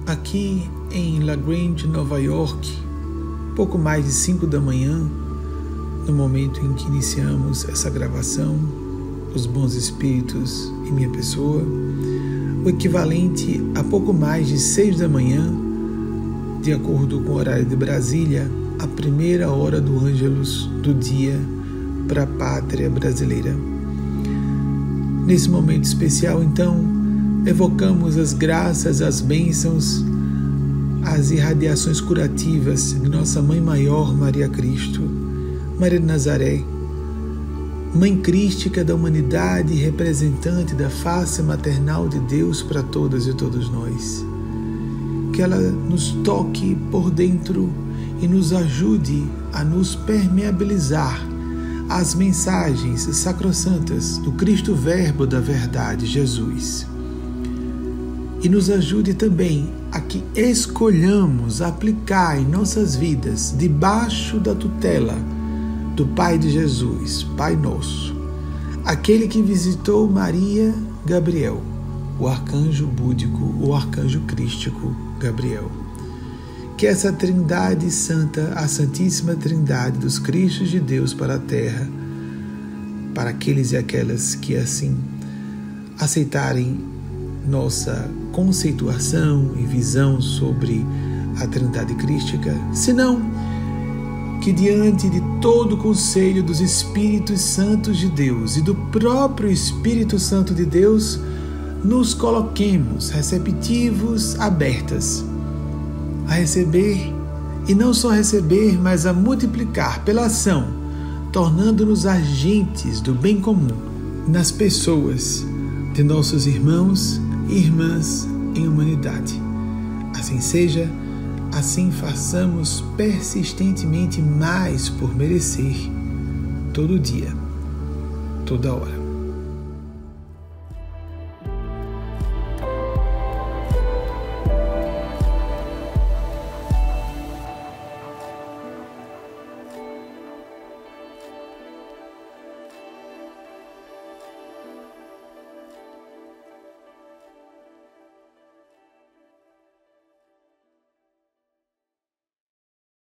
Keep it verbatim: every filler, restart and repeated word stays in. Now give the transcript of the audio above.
aqui em La Grande, Nova York, pouco mais de cinco da manhã, no momento em que iniciamos essa gravação, os bons espíritos e minha pessoa, o equivalente a pouco mais de seis da manhã, de acordo com o horário de Brasília, a primeira hora do Ângelus do dia para a pátria brasileira. Nesse momento especial, então, evocamos as graças, as bênçãos, as irradiações curativas de nossa Mãe Maior, Maria Cristo, Maria de Nazaré, Mãe Crística da humanidade e representante da face maternal de Deus para todas e todos nós. Que ela nos toque por dentro e nos ajude a nos permeabilizar as mensagens sacrossantas do Cristo Verbo da verdade, Jesus. E nos ajude também a que escolhamos aplicar em nossas vidas, debaixo da tutela do Pai de Jesus, Pai Nosso, aquele que visitou Maria, Gabriel, o arcanjo búdico, o arcanjo crístico Gabriel. Que essa Trindade Santa, a Santíssima Trindade dos Cristos de Deus para a Terra, para aqueles e aquelas que assim aceitarem nossa conceituação e visão sobre a Trindade Crística, senão que diante de todo o conselho dos Espíritos Santos de Deus e do próprio Espírito Santo de Deus, nos coloquemos receptivos, abertas a receber, e não só receber, mas a multiplicar pela ação, tornando-nos agentes do bem comum nas pessoas de nossos irmãos e irmãs em humanidade. Assim seja, assim façamos persistentemente mais por merecer, todo dia, toda hora.